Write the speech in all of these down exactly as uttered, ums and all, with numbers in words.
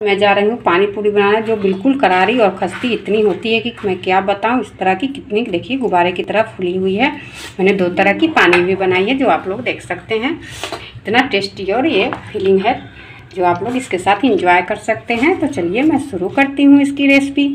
मैं जा रही हूँ पानी पूरी बनाने, जो बिल्कुल करारी और खस्ती इतनी होती है कि मैं क्या बताऊँ। इस तरह की कितनी देखिए गुब्बारे की तरह फूली हुई है। मैंने दो तरह की पानी भी बनाई है जो आप लोग देख सकते हैं। इतना टेस्टी और ये फीलिंग है जो आप लोग इसके साथ इंजॉय कर सकते हैं। तो चलिए मैं शुरू करती हूँ इसकी रेसिपी।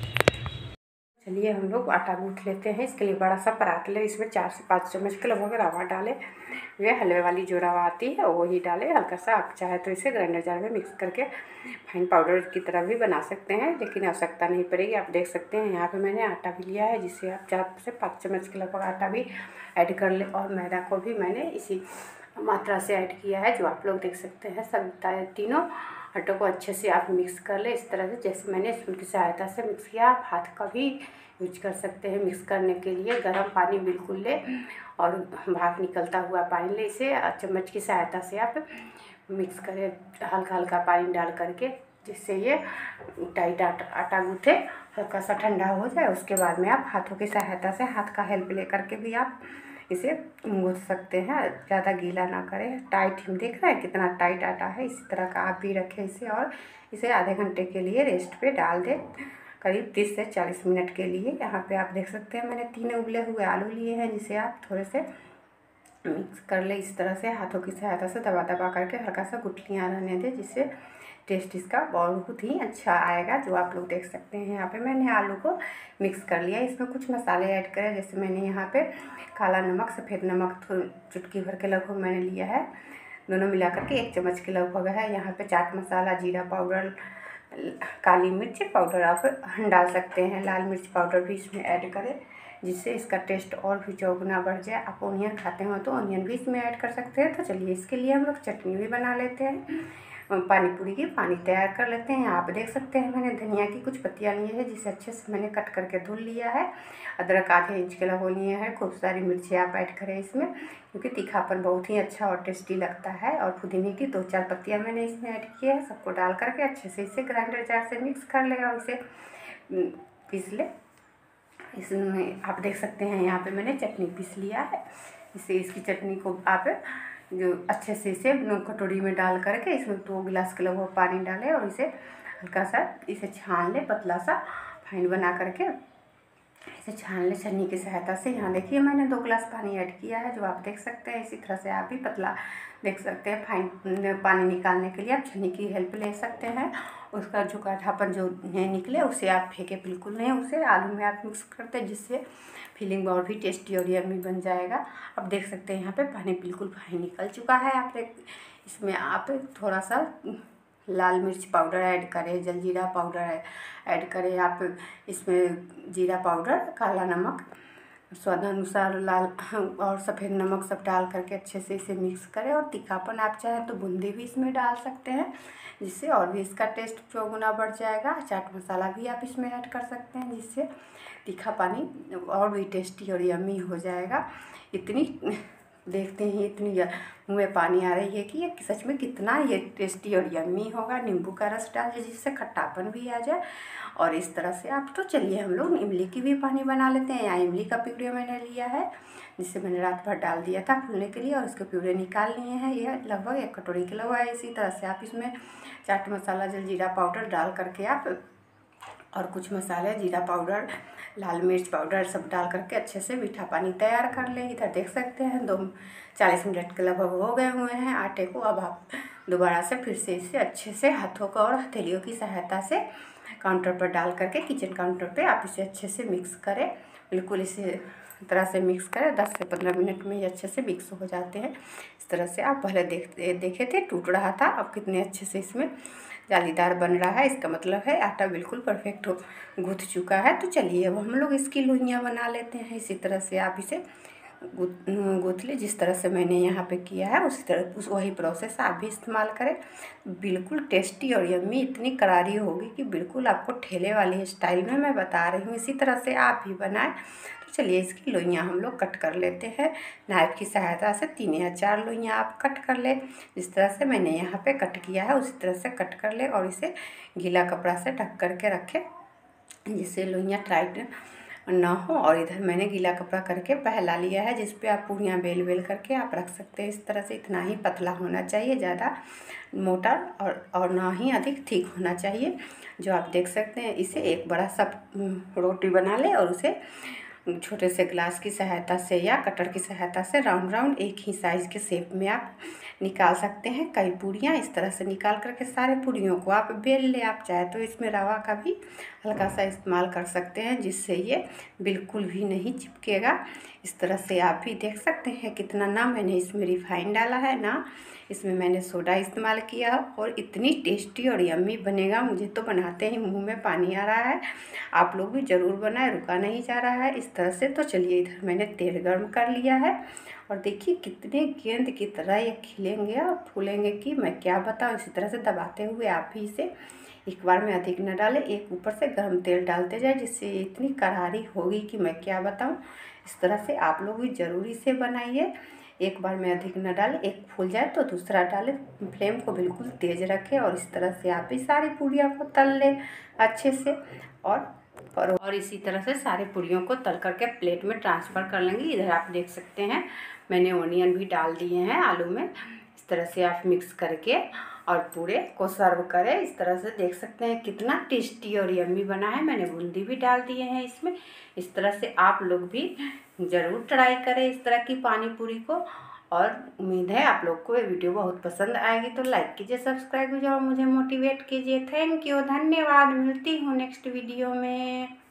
चलिए हम लोग आटा गूँथ लेते हैं। इसके लिए बड़ा सा परात ले, इसमें चार से पाँच चम्मच के लगभग रवा डालें। वे हलवे वाली जो रवा आती है वो ही डालें। हल्का सा आप चाहे तो इसे ग्राइंडर जार में मिक्स करके फाइन पाउडर की तरह भी बना सकते हैं, लेकिन आवश्यकता नहीं पड़ेगी। आप देख सकते हैं यहाँ पे मैंने आटा भी लिया है, जिससे आप चार से पाँच चम्मच के लगभग आटा भी ऐड कर ले, और मैदा को भी मैंने इसी मात्रा से ऐड किया है जो आप लोग देख सकते हैं। सब तीनों आटों को अच्छे से आप मिक्स कर ले इस तरह से, जैसे मैंने स्पून की सहायता से मिक्स किया। आप हाथ का भी यूज कर सकते हैं मिक्स करने के लिए। गर्म पानी बिल्कुल ले और भाप निकलता हुआ पानी ले, इसे चम्मच की सहायता से आप मिक्स करें हल्का हल्का पानी डाल करके, जिससे ये टाइट आटा आटा गूँथे। हल्का सा ठंडा हो जाए उसके बाद में आप हाथों की सहायता से, हाथ का हेल्प ले करके भी आप इसे गूँथ सकते हैं। ज़्यादा गीला ना करें, टाइट ही देख रहे हैं कितना टाइट आटा है। इसी तरह का आप भी रखें इसे, और इसे आधे घंटे के लिए रेस्ट पे डाल दें, करीब तीस से चालीस मिनट के लिए। यहाँ पे आप देख सकते हैं मैंने तीन उबले हुए आलू लिए हैं, जिसे आप थोड़े से मिक्स कर ले इस तरह से, हाथों की सहायता से दबा दबा करके हल्का सा गुठलियाँ रहने दें, जिससे टेस्ट इसका बहुत ही अच्छा आएगा, जो आप लोग देख सकते हैं। यहाँ पे मैंने आलू को मिक्स कर लिया। इसमें कुछ मसाले ऐड करें, जैसे मैंने यहाँ पे काला नमक, सफ़ेद नमक चुटकी भर के लगभग मैंने लिया है, दोनों मिला करके एक चम्मच के लगभग है। यहाँ पे चाट मसाला, जीरा पाउडर, काली मिर्च पाउडर आप डाल सकते हैं। लाल मिर्च पाउडर भी इसमें ऐड करें, जिससे इसका टेस्ट और भी चौगुना बढ़ जाए। आप ऑनियन खाते हो तो ऑनियन भी इसमें ऐड कर सकते हैं। तो चलिए इसके लिए हम लोग चटनी भी बना लेते हैं। पानी पूरी की पानी तैयार कर लेते हैं। आप देख सकते हैं मैंने धनिया की कुछ पत्तियां ली है, जिसे अच्छे से मैंने कट करके धुल लिया है। अदरक आधे इंच के लगभग लिए हैं। खूब सारी मिर्ची आप ऐड करें इसमें, क्योंकि तीखापन बहुत ही अच्छा और टेस्टी लगता है। और पुदीने की दो चार पत्तियां मैंने इसमें ऐड की है। सबको डाल करके अच्छे से इसे ग्राइंडर जार से मिक्स कर ले और इसे पीस ले। इसमें आप देख सकते हैं यहाँ पे मैंने चटनी पीस लिया है। इसे इसकी चटनी को आप जो अच्छे से इसे कटोरी में डाल करके इसमें दो गिलास के लगभग पानी डालें, और इसे हल्का सा इसे छान ले, पतला सा फाइन बना करके इसे छान ले छन्नी की सहायता से। यहाँ देखिए मैंने दो गिलास पानी ऐड किया है, जो आप देख सकते हैं। इसी तरह से आप भी पतला देख सकते हैं। फाइन पानी निकालने के लिए आप छन्नी की हेल्प ले सकते हैं। उसका जो गाढ़ापन जो निकले उसे आप फेंके बिल्कुल नहीं, उसे आलू में आप मिक्स करते हैं, जिससे फीलिंग और भी टेस्टी और यम्मी बन जाएगा। अब देख सकते हैं यहाँ पे पानी बिल्कुल फाइन निकल चुका है। आप इसमें आप थोड़ा सा लाल मिर्च पाउडर ऐड करें, जलजीरा पाउडर ऐड करें। आप इसमें जीरा पाउडर, काला नमक, स्वादानुसार लाल और सफ़ेद नमक सब डाल करके अच्छे से इसे मिक्स करें। और तीखापन आप चाहें तो बूंदी भी इसमें डाल सकते हैं, जिससे और भी इसका टेस्ट चौगुना बढ़ जाएगा। चाट मसाला भी आप इसमें ऐड कर सकते हैं, जिससे तीखा पानी और भी टेस्टी और यम्मी हो जाएगा। इतनी देखते हैं इतनी मुँह में पानी आ रही है कि ये सच में कितना ये टेस्टी और यम्मी होगा। नींबू का रस डालिए, जिससे खट्टापन भी आ जाए। और इस तरह से आप तो चलिए हम लोग इमली की भी पानी बना लेते हैं। यहाँ इमली का प्यूरे मैंने लिया है, जिससे मैंने रात भर डाल दिया था फूलने के लिए, और इसके प्यूरे निकाल लिए हैं। यह लगभग एक कटोरी के लगभग है। इसी तरह से आप इसमें चाट मसाला, जलजीरा पाउडर डाल करके आप और कुछ मसाले, जीरा पाउडर, लाल मिर्च पाउडर सब डाल करके अच्छे से मीठा पानी तैयार कर लें। इधर देख सकते हैं दो चालीस मिनट के लगभग हो गए हुए हैं आटे को। अब आप दोबारा से फिर से इसे अच्छे से हाथों का और हथेलियों की सहायता से काउंटर पर डाल करके, किचन काउंटर पे आप इसे अच्छे से मिक्स करें। बिल्कुल इसे तरह से मिक्स करें। दस से पंद्रह मिनट में ये अच्छे से मिक्स हो जाते हैं। इस तरह से आप पहले देख देखे थे टूट रहा था, अब कितने अच्छे से इसमें जालीदार बन रहा है। इसका मतलब है आटा बिल्कुल परफेक्ट हो गूँथ चुका है। तो चलिए अब हम लोग इसकी लोइयाँ बना लेते हैं। इसी तरह से आप इसे गूँथ ले, जिस तरह से मैंने यहाँ पे किया है उसी तरह उस वही प्रोसेस आप भी इस्तेमाल करें। बिल्कुल टेस्टी और यम्मी इतनी करारी होगी कि बिल्कुल आपको ठेले वाली स्टाइल में मैं बता रही हूँ। इसी तरह से आप भी बनाएं। तो चलिए इसकी लोइयाँ हम लोग कट कर लेते हैं। नाइफ की सहायता से तीन या चार लोइयाँ आप कट कर ले, जिस तरह से मैंने यहाँ पे कट किया है उसी तरह से कट कर ले, और इसे गीला कपड़ा से ढक कर के रखें, जिससे लोइयाँ टाइट ना हो। और इधर मैंने गीला कपड़ा करके फैला लिया है, जिस पे आप पूरियाँ बेल बेल करके आप रख सकते हैं। इस तरह से इतना ही पतला होना चाहिए, ज़्यादा मोटा और और ना ही अधिक थिक होना चाहिए, जो आप देख सकते हैं। इसे एक बड़ा सा रोटी बना ले और उसे छोटे से ग्लास की सहायता से या कटर की सहायता से राउंड राउंड एक ही साइज़ के शेप में आप निकाल सकते हैं। कई पूरियाँ इस तरह से निकाल करके सारे पूरियों को आप बेल ले। आप चाहे तो इसमें रवा का भी हल्का सा इस्तेमाल कर सकते हैं, जिससे ये बिल्कुल भी नहीं चिपकेगा। इस तरह से आप भी देख सकते हैं कितना ना मैंने इसमें रिफाइन डाला है, ना इसमें मैंने सोडा इस्तेमाल किया, और इतनी टेस्टी और यम्मी बनेगा, मुझे तो बनाते ही मुंह में पानी आ रहा है। आप लोग भी ज़रूर बनाएं, रुका नहीं जा रहा है इस तरह से। तो चलिए इधर मैंने तेल गर्म कर लिया है, और देखिए कितने गेंद की तरह ये खिलेंगे और फूलेंगे कि मैं क्या बताऊँ। इसी तरह से दबाते हुए आप भी इसे एक बार में अधिक न डालें, एक ऊपर से गर्म तेल डालते जाए, जिससे इतनी करारी होगी कि मैं क्या बताऊँ। इस तरह से आप लोग भी ज़रूरी से बनाइए, एक बार में अधिक न डालें, एक फूल जाए तो दूसरा डालें। फ्लेम को बिल्कुल तेज़ रखें, और इस तरह से आप भी सारी पूरियों को तल लें अच्छे से। और और इसी तरह से सारे पूरियों को तल करके प्लेट में ट्रांसफ़र कर लेंगे। इधर आप देख सकते हैं मैंने ओनियन भी डाल दिए हैं आलू में। इस तरह से आप मिक्स करके और पूरे को सर्व करें। इस तरह से देख सकते हैं कितना टेस्टी और यम्मी बना है। मैंने बूंदी भी डाल दिए हैं इसमें। इस तरह से आप लोग भी ज़रूर ट्राई करें इस तरह की पानी पूरी को, और उम्मीद है आप लोग को ये वीडियो बहुत पसंद आएगी। तो लाइक कीजिए, सब्सक्राइब कीजिए और मुझे मोटिवेट कीजिए। थैंक यू, धन्यवाद। मिलती हूँ नेक्स्ट वीडियो में।